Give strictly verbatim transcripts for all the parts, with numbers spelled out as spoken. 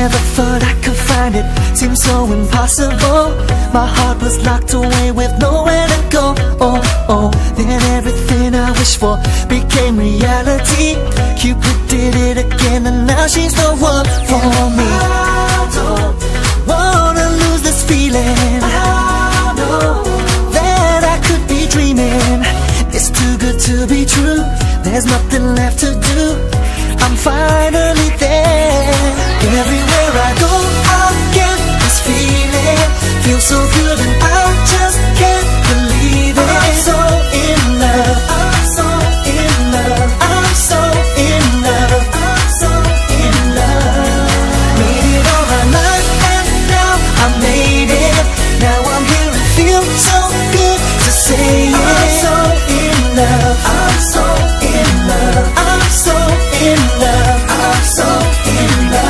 Never thought I could find it, seemed so impossible. My heart was locked away with nowhere to go. Oh, oh, then everything I wished for became reality. Cupid did it again and now she's the one for me. I don't wanna lose this feeling. I know that I could be dreaming. It's too good to be true, there's nothing left to do. I'm finally there. Everywhere I go, I get this feeling. Feels so good and I just can't believe it. I'm so in love, I'm so in love, I'm so in love, I'm so in love. Made it all my life and now I made it. Now I'm here and feel so good to say it. I'm so in love, I'm so in love, I'm so in love, I'm so in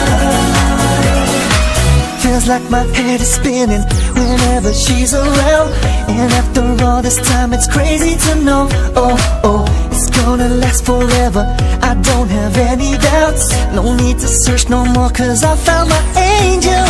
love. Feels like my head is spinning whenever she's around. And after all this time it's crazy to know, oh, oh, it's gonna last forever, I don't have any doubts. No need to search no more cause I found my angel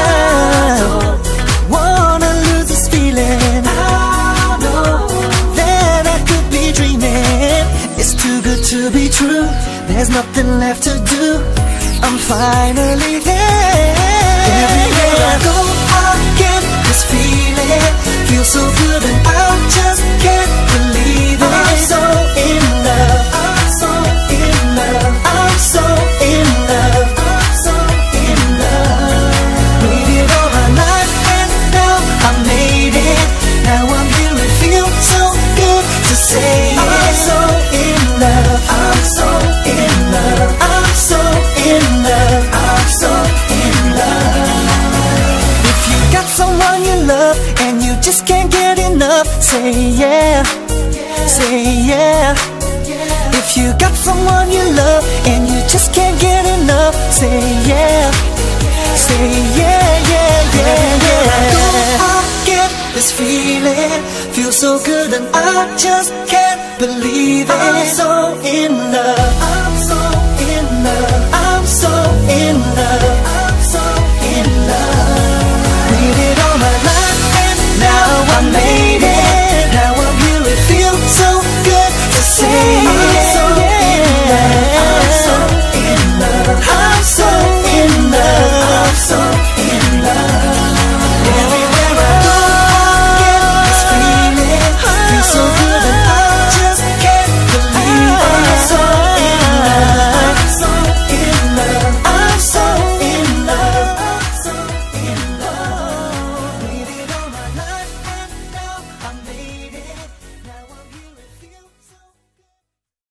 now. Wanna lose this feeling, I know that I could be dreaming. It's too good to be true, there's nothing left to do. I'm finally there. Everywhere I go, I get this feeling. Feels so good and I just can't believe it. I'm so in love, I'm so in love, I'm so in love, I'm so in love. Waited all my life and now I made it. Now I'm here and feel so good to say it. I'm so in love, I'm so in love, I'm so in love, I'm so in love. If you got someone you love and you just can't get enough, say yeah, say yeah. If you got someone you love and you just can't get enough, say yeah, say yeah, yeah, yeah, yeah. I get this feeling, feels so good and I just can't believe it. I'm so in love.